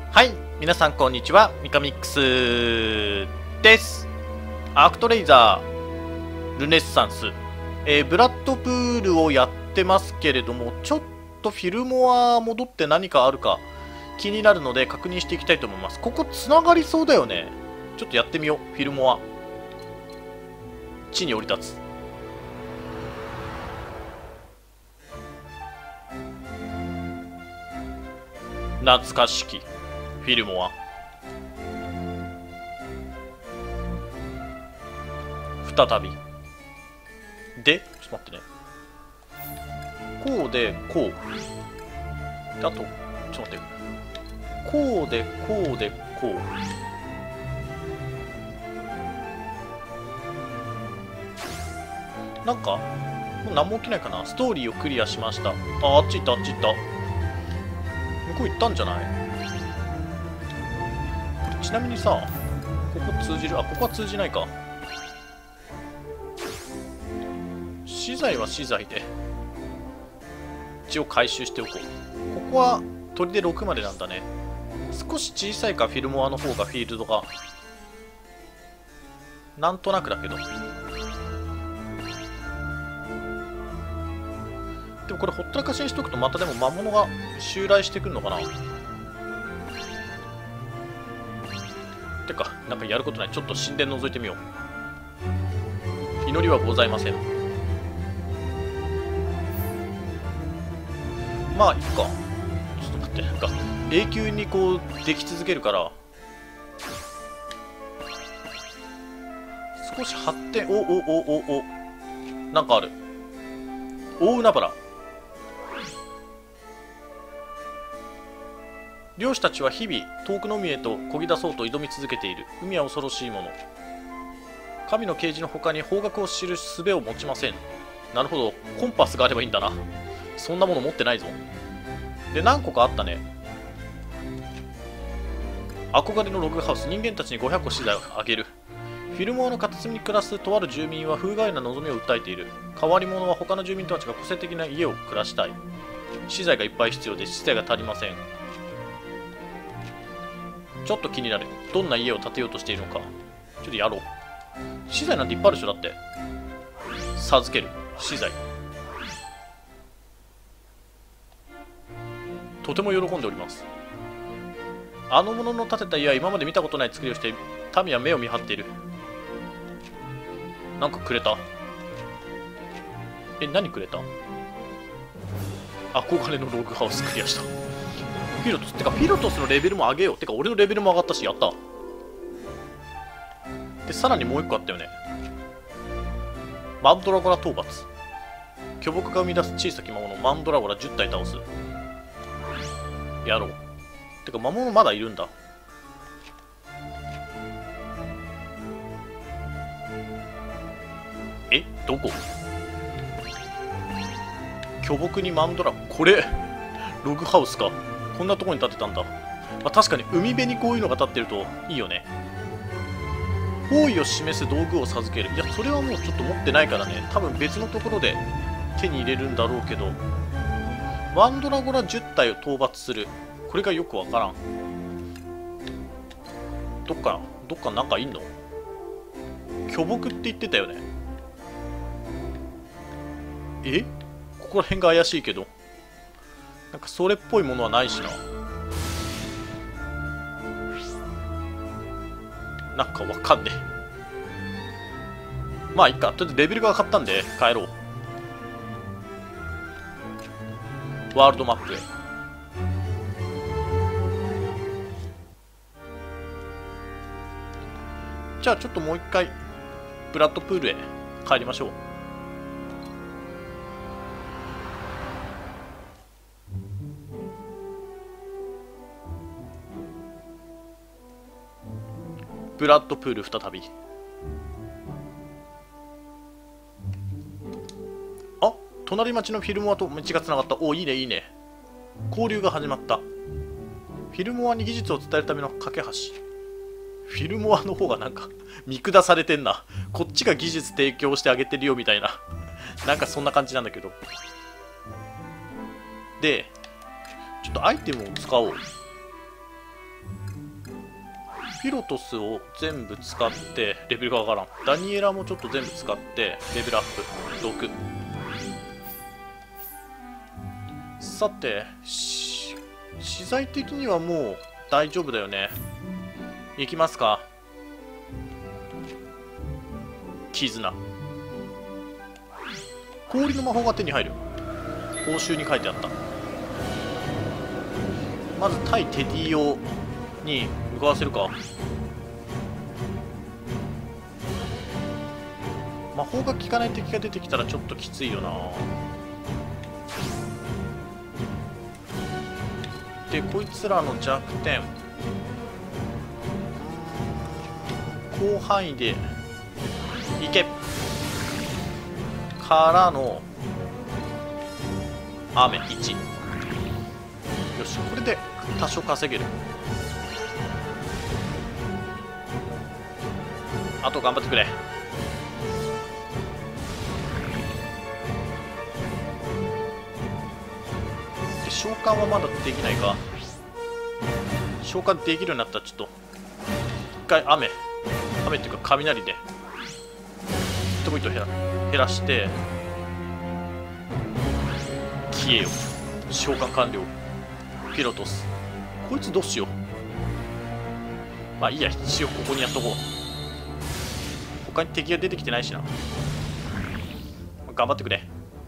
はい、皆さんこんにちは、ミカミックスです。アークトレイザー、ルネッサンス、ブラッドプールをやってますけれども、ちょっとフィルモア戻って何かあるか気になるので確認していきたいと思います。ここつながりそうだよね。ちょっとやってみよう、フィルモア。地に降り立つ。懐かしきフィルモア。再びで、ちょっと待ってね。こうでこうで、あとちょっと待って、こうでこうでこう、なんかもう何も起きないかな。ストーリーをクリアしました。あっち行った、あっち行った。向こう行ったんじゃない？これちなみにさ、ここ通じる？あ、ここは通じないか。資材は資材で一応回収しておこう。ここは砦6までなんだね。少し小さいか、フィルモアの方がフィールドが。なんとなくだけど。でもこれほったらかしにしとくとまたでも魔物が襲来してくるのかな。てか、なんかやることない。ちょっと神殿覗いてみよう。祈りはございません。まあいいか。ちょっと待って、なんか永久にこうでき続けるから少し発展。おなんかある。大海原。漁師たちは日々遠くの海へと漕ぎ出そうと挑み続けている。海は恐ろしいもの。神の啓示の他に方角を知る術を持ちません。なるほど、コンパスがあればいいんだな。そんなもの持ってないぞ。で、何個かあったね。憧れのログハウス。人間たちに500個資材をあげる。フィルモアの片隅に暮らすとある住民は風変わりな望みを訴えている。変わり者は他の住民とは違う個性的な家を暮らしたい。資材がいっぱい必要で資材が足りません。ちょっと気になる。どんな家を建てようとしているのか。ちょっとやろう。資材なんていっぱいあるでしょ。だって授ける。資材とても喜んでおります。あの者の建てた家は今まで見たことない作りをして民は目を見張っている。なんかくれた。何くれた？憧れのログハウスクリアした。フィロトス。てかフィロトスのレベルも上げよう。てか俺のレベルも上がったし、やった。でさらにもう一個あったよね。マンドラゴラ討伐。巨木が生み出す小さき魔物マンドラゴラ10体倒す。やろう。てか魔物まだいるんだ。どこ？巨木にマンドラ。これログハウスか。こんなとこに建てたんだ。まあ、確かに海辺にこういうのが建ってるといいよね。方位を示す道具を授ける。いや、それはもうちょっと持ってないからね。多分別のところで手に入れるんだろうけど。マンドラゴラ10体を討伐する。これがよくわからん。どっかなんかいんの？巨木って言ってたよね。ここら辺が怪しいけど、なんかそれっぽいものはないしな。なんかわかんねえ。まあいいか。とりあえずレベルが上がったんで帰ろう。ワールドマップへ。じゃあちょっともう一回ブラッドプールへ帰りましょう。ブラッドプール再び。あ、隣町のフィルモアと道がつながった。お、いいねいいね。交流が始まった。フィルモアに技術を伝えるための架け橋。フィルモアの方がなんか見下されてんな。こっちが技術提供してあげてるよみたいな。なんかそんな感じなんだけど。で、ちょっとアイテムを使おう。 フィロトスを全部使ってレベルが上がらん。ダニエラもちょっと全部使ってレベルアップ6。さて資材的にはもう大丈夫だよね。いきますか。絆。氷の魔法が手に入る。報酬に書いてあった。まず対テディオに向かわせるか。魔法が効かない敵が出てきたらちょっときついよな。でこいつらの弱点、広範囲でいけからの雨1。よし、これで多少稼げる。あと頑張ってくれ。で召喚はまだできないか。召喚できるようになったらちょっと一回雨っていうか雷でヒットポイントを減らして消えよ。召喚完了。ピロトス。こいつどうしよう。まあいいや、一応ここにやっとこう。他に敵が出てきてないしな。頑張ってくれ。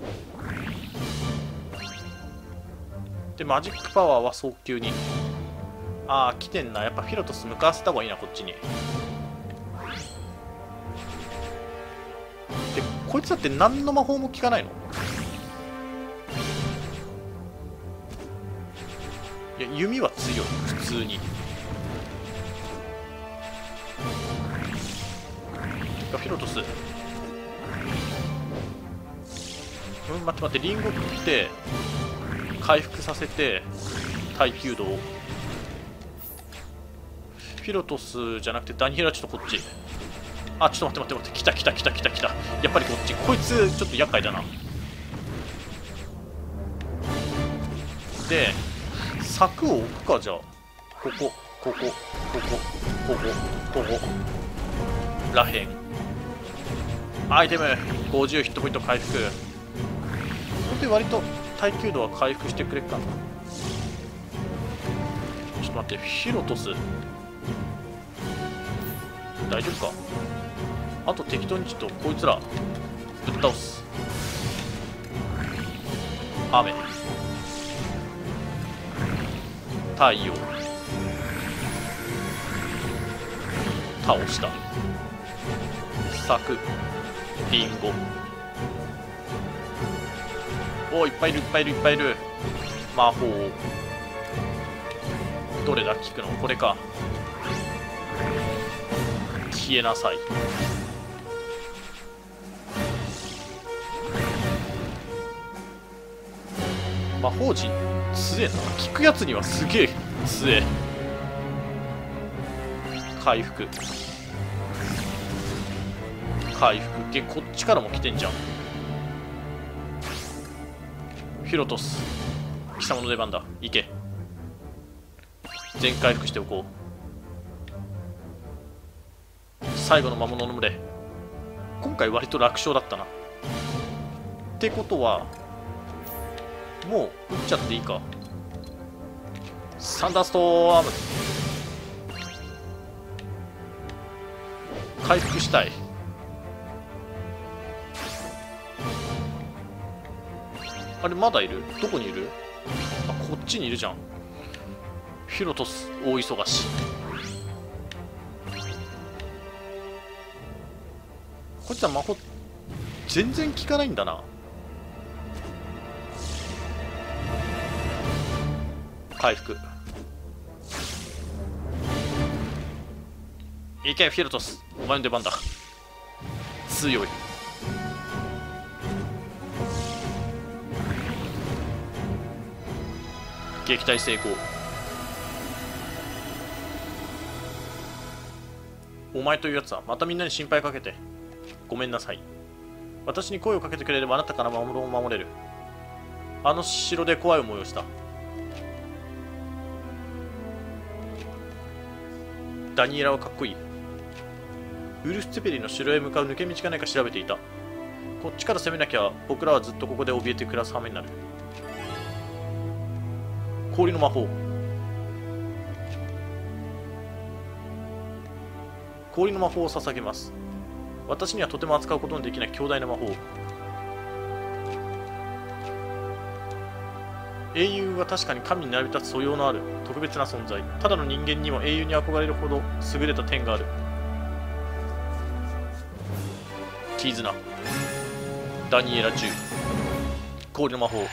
でマジックパワーは早急に。ああ来てんな。やっぱフィロトス向かわせた方がいいな、こっちに。でこいつだって何の魔法も効かないの。いや弓は強い普通に。フィロトス、待ってリンゴ食って回復させて耐久度を。フィロトスじゃなくてダニエラ、ちょっとこっち。あ、ちょっと待って来た。やっぱりこっち。こいつちょっと厄介だな。で柵を置くか。じゃあここらへん。アイテム50ヒットポイント回復。これで割と耐久度は回復してくれっかな。ちょっと待って、フィロトス大丈夫か。あと適当にちょっとこいつらぶっ倒す。雨、太陽、倒した。柵、リンゴ。おお、いっぱいいる。魔法どれだ効くの。これか。消えなさい。魔法陣強えな。効くやつにはすげえ強え。回復でこっちからも来てんじゃん。フィロトス、貴様の出番だ。行け。全回復しておこう。最後の魔物の群れ。今回割と楽勝だったな。ってことはもう撃っちゃっていいか。サンダーストーム。回復したい。あれまだいる。どこにいる。あ、こっちにいるじゃん。フィロトス大忙し。こいつは魔法全然効かないんだな。回復。いけフィロトス、お前の出番だ。強い。撃退成功。お前というやつはまたみんなに心配かけてごめんなさい。私に声をかけてくれればあなたから守れる。あの城で怖い思いをした。 ダニエラはかっこいい。ウルフ・ツェペリンの城へ向かう抜け道がないか調べていた。こっちから攻めなきゃ僕らはずっとここで怯えて暮らす羽目になる。氷の魔法。氷の魔法を捧げます。私にはとても扱うことのできない強大な魔法。英雄は確かに神に並び立つ素養のある特別な存在。ただの人間にも英雄に憧れるほど優れた点がある。絆。ダニエラ10。氷の魔法。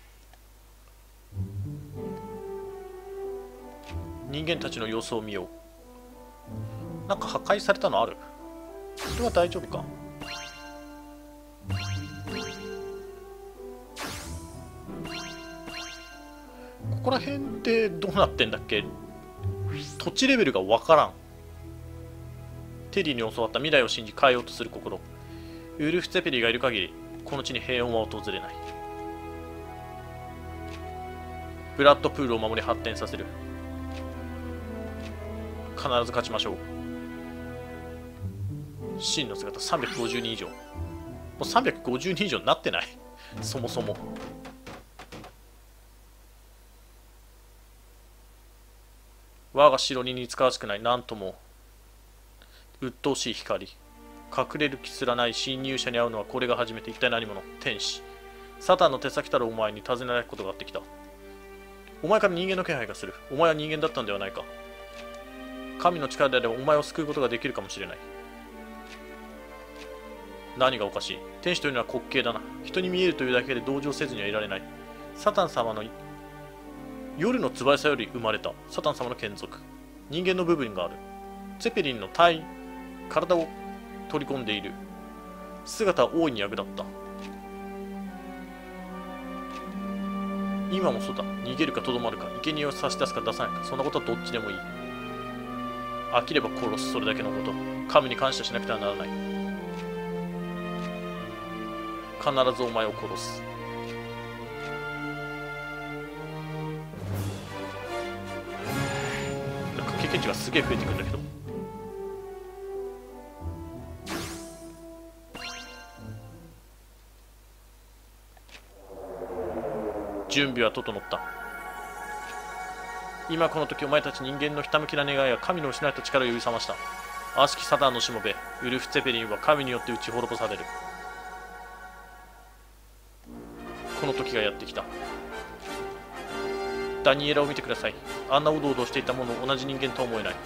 人間たちの様子を見よう。なんか破壊されたのある？それは大丈夫か？ここら辺ってどうなってんだっけ？土地レベルがわからん。テリーに教わった未来を信じ変えようとする心。ウルフ・ツェペリがいる限りこの地に平穏は訪れない。ブラッドプールを守り発展させる。必ず勝ちましょう。真の姿350人以上。もう350人以上になってないそもそも。我が城に似つかわしくない。なんとも鬱陶しい光。隠れる気すらない侵入者に会うのはこれが初めて。一体何者？天使。サタンの手先たるお前に尋ねられることがあってきた。お前から人間の気配がする。お前は人間だったんではないか。神の力であればお前を救うことができるかもしれない。何がおかしい？天使というのは滑稽だな。人に見えるというだけで同情せずにはいられない。サタン様の夜の翼より生まれた。サタン様の眷属。人間の部分がある。ツェペリンの体を取り込んでいる。姿は大いに役立った。今もそうだ。逃げるかとどまるか、生贄を差し出すか出さないか、そんなことはどっちでもいい。飽きれば殺す、それだけのこと。神に感謝しなくてはならない。必ずお前を殺す。なんか経験値がすげえ増えてくるんだけど。準備は整った。今この時お前たち人間のひたむきな願いが神の失われた力を呼び覚ました。悪しきサタンのしもべウルフ・ツェペリンは神によって打ち滅ぼされる。この時がやってきた。ダニエラを見てください。あんなおどおどしていたものを同じ人間とは思えない。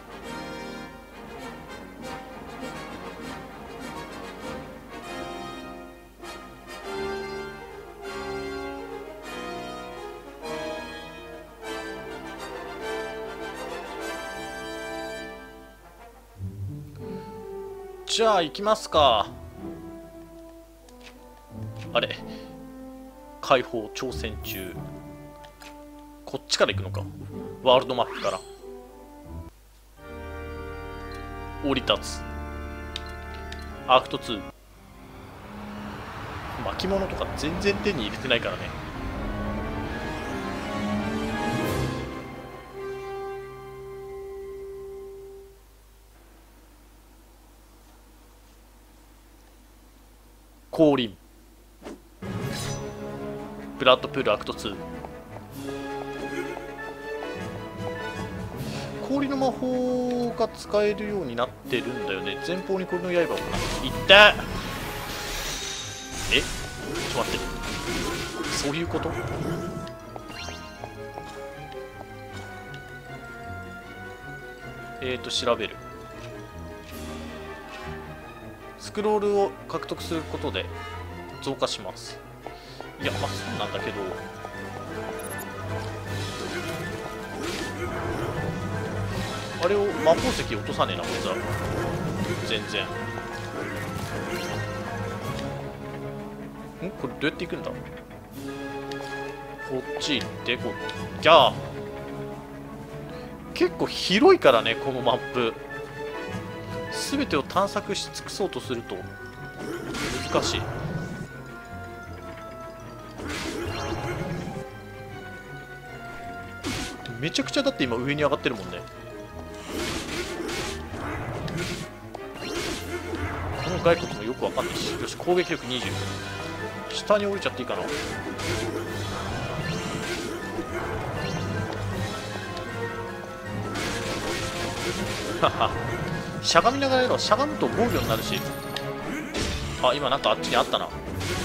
じゃあ行きますか。あれ、解放挑戦中。こっちから行くのか。ワールドマップから降り立つ。アクト2。巻物とか全然手に入れてないからね。降臨。ブラッドプールアクト2。氷の魔法が使えるようになってるんだよね。前方に氷の刃を放つ。いったえ、ちょっと待って、そういうこと？調べる。スクロールを獲得することで増加します。いや、まあそうなんだけど、あれを魔法石落とさねえなこいつは。全然。これどうやって行くんだ。こっち行ってこっ、じゃあ結構広いからねこのマップ。全てを探索し尽くそうとすると難しい。めちゃくちゃだって今上に上がってるもんね。 頭蓋骨もよくわかんないし。よし、攻撃力20。下に降りちゃっていいかな。はは、しゃがみながらやろう。しゃがむと防御になるし。あ、今なんかあっちにあったな。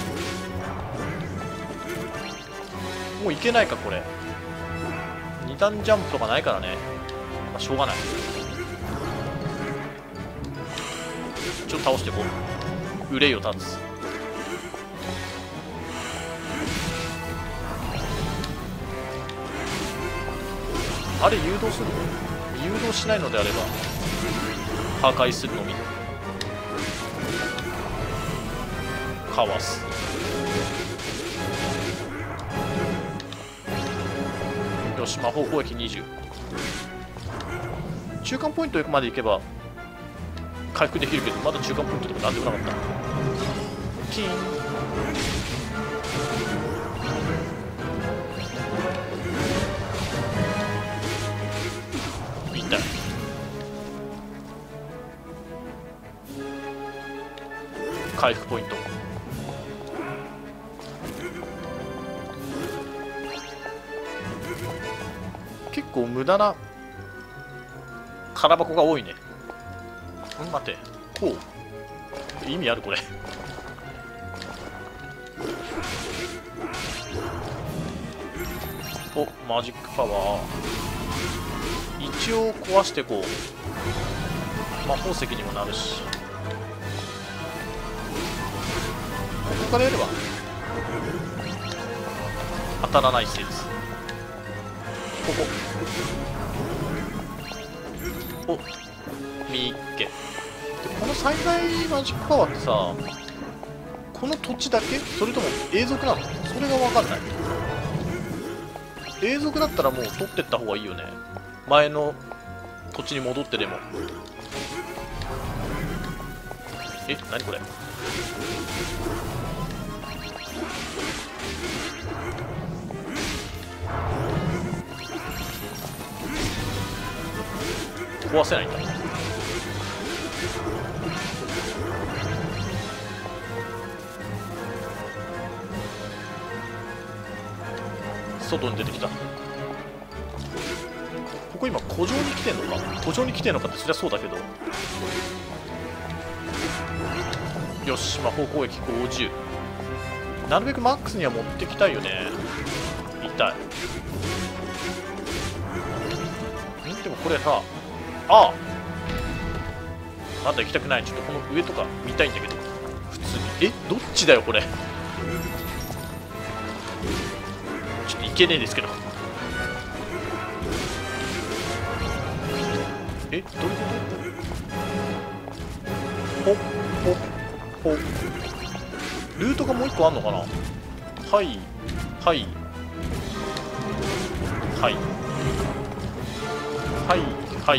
もういけないかこれ。二段ジャンプとかないからね。まあ、しょうがない。ちょっと倒していこう。憂いを立つ。あれ誘導するの？誘導しないのであれば破壊するのみ。かわす。よし、魔法攻撃20。中間ポイントまで行けば回復できるけど、まだ中間ポイントとかなんでもなかった。キーン。痛い。回復ポイント。結構無駄な空箱が多いね。待て、こう意味あるこれ。お、マジックパワー一応壊してこう。魔法石にもなるし、ここからやれば当たらない説。ここお、みっけ。でこの最大マジックパワーってさ、この土地だけ、それとも永続なの？それが分かんない。永続だったらもう取ってった方がいいよね。前の土地に戻ってでも。え、何これ。壊せないんだ。外に出てきた。ここ今古城に来てんのか、古城に来てんのかって、そりゃそうだけど。よし、魔法攻撃50。なるべくマックスには持ってきたいよね。痛い。でもこれさ、ああ、まだ行きたくない。ちょっとこの上とか見たいんだけど。普通にどっちだよこれ。ちょっといけねえですけど。どういうこと？ほっほっほっ。ルートがもう一個あんのかな。はいはいはいはいはい。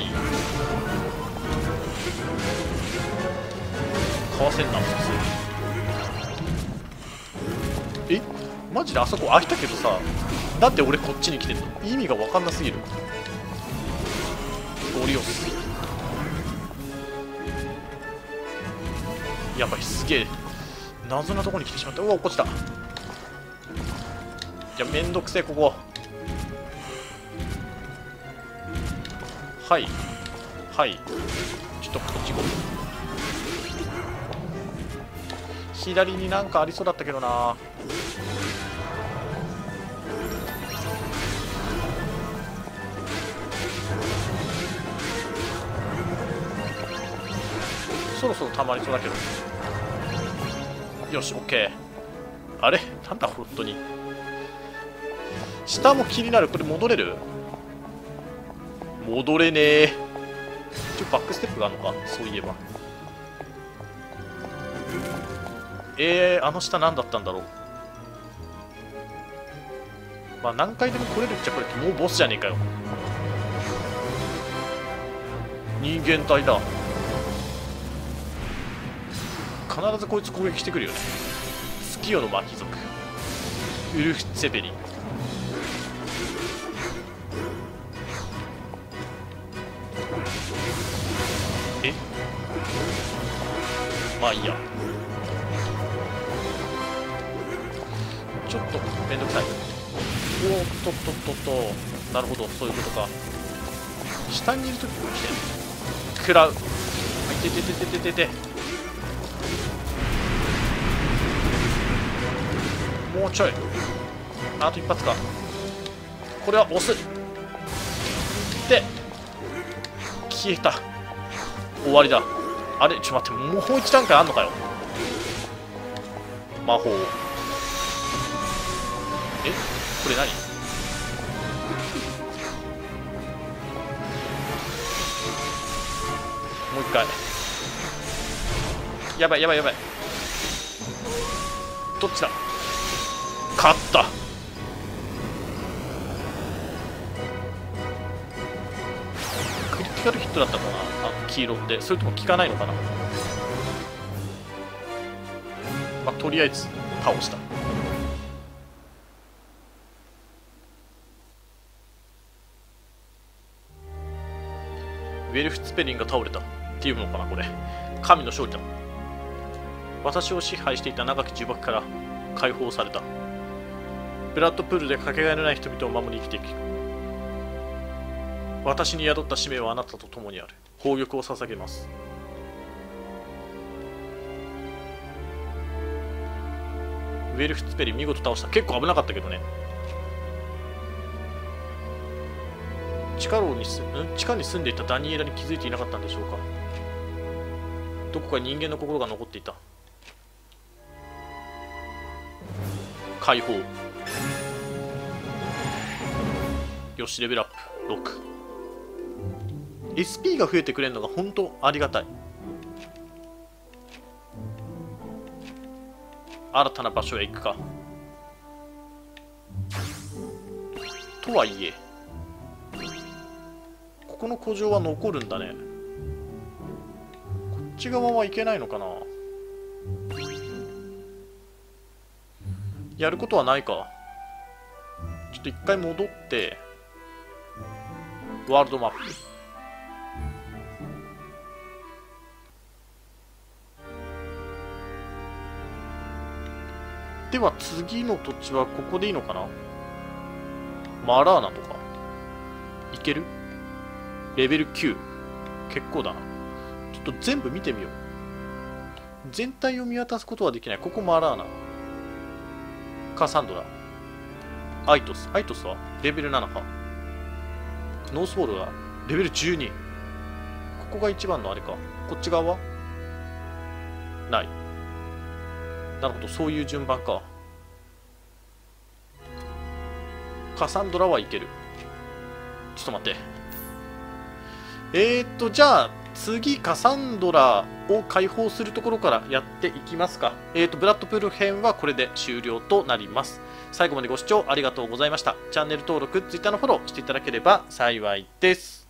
かわせんな普通。え、マジであそこ開いたけどさ、なんで俺こっちに来てんの？意味が分かんなすぎる。ゴリオス。やばい、すげえ謎なとこに来てしまった。うわ、落っこちた。じゃあめんどくせえここ。はいはい、ちょっとこっち行こう。左になんかありそうだったけどな。そろそろ溜まりそうだけど。よし、オッケー。あれなんだ本当に。下も気になる。これ戻れる？戻れねえ。ちょバックステップがあるのか、そういえば。あの下何だったんだろう。まあ何回でも来れるっちゃこれもうボスじゃねえかよ。人間体だ。必ずこいつ攻撃してくるよね。スキヨの巻き族ウルフ・ツェベリン。 まあいいや。ちょっとめんどくさい。おっとっとっとっと。なるほど、そういうことか。下にいるときも来て食らう。いててててててて。もうちょい。あと一発か。これは押す。で消えた。終わりだ。あれ、ちょっと待って、もう一段階あんのかよ。魔法。え、これ何？もう一回。やばいやばいやばい。どっちだ？勝った。クリティカルヒットだったかな、黄色って。それとも効かないのかな。まあ、とりあえず倒した。ウェルフツペリンが倒れたっていうのかな、これ。神の勝利だ。私を支配していた長き呪縛から解放された。ブラッドプールでかけがえのない人々を守り生きていく。私に宿った使命はあなたと共にある。宝玉を捧げます。ウェルフツペリン見事倒した。結構危なかったけどね。地下に住んでいたダニエラに気づいていなかったんでしょうか。どこかに人間の心が残っていた。解放。よし、レベルアップ6。SP が増えてくれるのが本当ありがたい。新たな場所へ行くか。とはいえここの古城は残るんだね。こっち側は行けないのかな。やることはないか。ちょっと一回戻ってワールドマップ。では次の土地はここでいいのかな。マラーナとかいける？レベル9。結構だな。ちょっと全部見てみよう。全体を見渡すことはできない。ここマラーナ、カサンドラ、アイトスはレベル7か。ノースボールはレベル12。ここが一番のあれか。こっち側はない。なるほど、そういう順番か。カサンドラはいける。ちょっと待って。じゃあ次カサンドラを解放するところからやっていきますか。ブラッドプール編はこれで終了となります。最後までご視聴ありがとうございました。チャンネル登録、Twitter のフォローしていただければ幸いです。